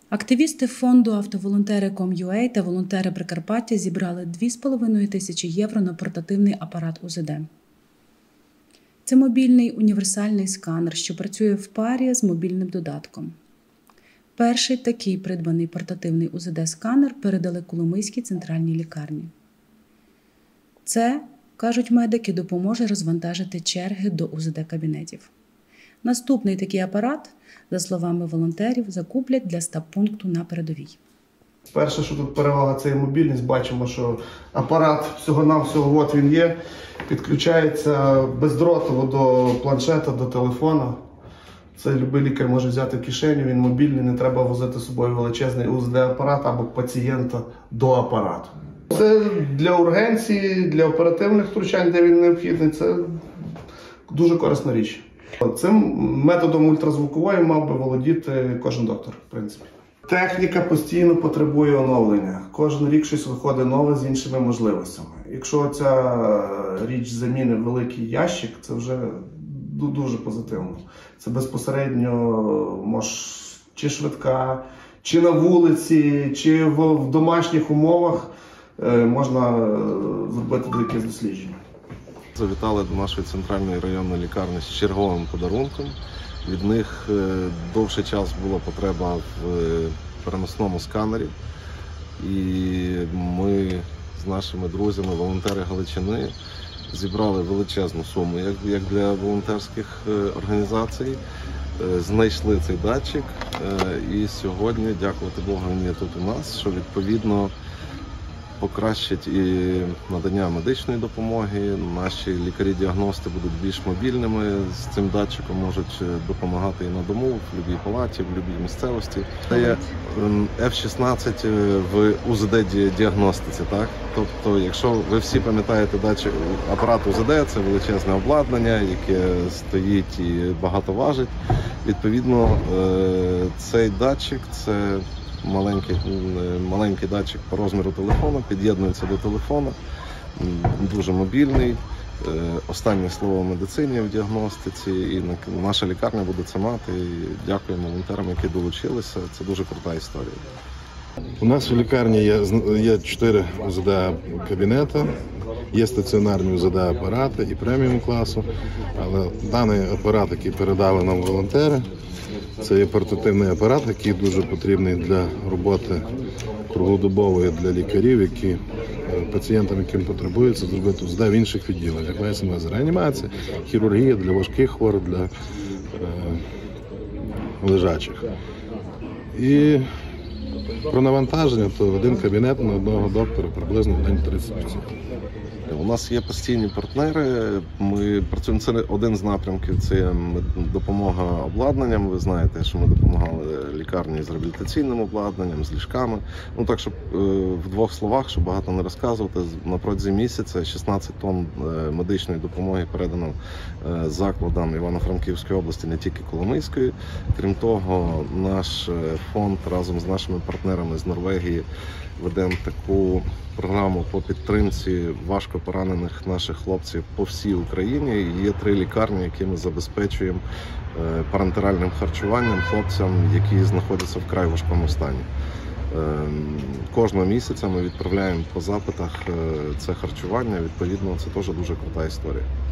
Активісти фонду «Автоволонтери.com.ua» та волонтери Прикарпаття зібрали 2,5 тисячі євро на портативний апарат УЗД. Це мобільний універсальний сканер, що працює в парі з мобільним додатком. Перший такий придбаний портативний УЗД-сканер передали Коломийській центральній лікарні. Це, кажуть медики, допоможе розвантажити черги до УЗД-кабінетів. Наступний такий апарат, за словами волонтерів, закуплять для стаб-пункту на передовій. Перше, що тут перевага, це є мобільність. Бачимо, що апарат всього-навсього, от він є, підключається бездротово до планшета, до телефона. Це будь-який лікар може взяти в кишеню, він мобільний, не треба возити з собою величезний УЗД-апарат або пацієнта до апарату. Це для ургенції, для оперативних втручань, де він необхідний, це дуже корисна річ. Цим методом ультразвукової мав би володіти кожен доктор, в принципі. Техніка постійно потребує оновлення. Кожен рік щось виходить нове з іншими можливостями. Якщо ця річ замінить великий ящик, це вже дуже позитивно. Це безпосередньо може чи швидка, чи на вулиці, чи в домашніх умовах можна зробити якесь дослідження. Завітали до нашої центральної районної лікарні з черговим подарунком. Від них довший час була потреба в переносному сканері. І ми з нашими друзями, волонтери Галичини, зібрали величезну суму, як для волонтерських організацій. Знайшли цей датчик і сьогодні, дякувати Богу, він є тут у нас, що відповідно покращить і надання медичної допомоги. Наші лікарі-діагности будуть більш мобільними, з цим датчиком можуть допомагати і на дому, в будь-якій палаті, в будь-якій місцевості. Це є F-16 в УЗД-діагностиці. Так? Тобто, якщо ви всі пам'ятаєте датчик, апарат УЗД – це величезне обладнання, яке стоїть і багато важить. Відповідно, цей датчик – це маленький датчик по розміру телефону, під'єднується до телефона, дуже мобільний. Останнє слово в медицині, в діагностиці, і наша лікарня буде це мати. І дякуємо волонтерам, які долучилися. Це дуже крута історія. У нас в лікарні є 4 УЗД-кабінети, є стаціонарні УЗД-апарати і преміум класу, але даний апарат, який передали нам волонтери, це є портативний апарат, який дуже потрібний для роботи круглодобової для лікарів, пацієнтам, яким потребується зробити УЗД в інших відділеннях. Мається на увазі реанімація, хірургія для важких хворих, для лежачих. І про навантаження, то один кабінет на одного доктора приблизно в день 30 пацієнтів. У нас є постійні партнери, ми працюємо, це один з напрямків, це допомога обладнанням. Ви знаєте, що ми допомагали лікарні з реабілітаційним обладнанням, з ліжками. Ну так, щоб в двох словах, щоб багато не розказувати, на протязі місяця 16 тонн медичної допомоги передано закладам Івано-Франківської області, не тільки Коломийської. Крім того, наш фонд разом з нашими партнерами з Норвегії ведемо таку програму по підтримці важко поранених наших хлопців по всій Україні. Є 3 лікарні, які ми забезпечуємо парентеральним харчуванням хлопцям, які знаходяться в вкрай важкому стані. Кожного місяця ми відправляємо по запитах це харчування, відповідно, це теж дуже крута історія.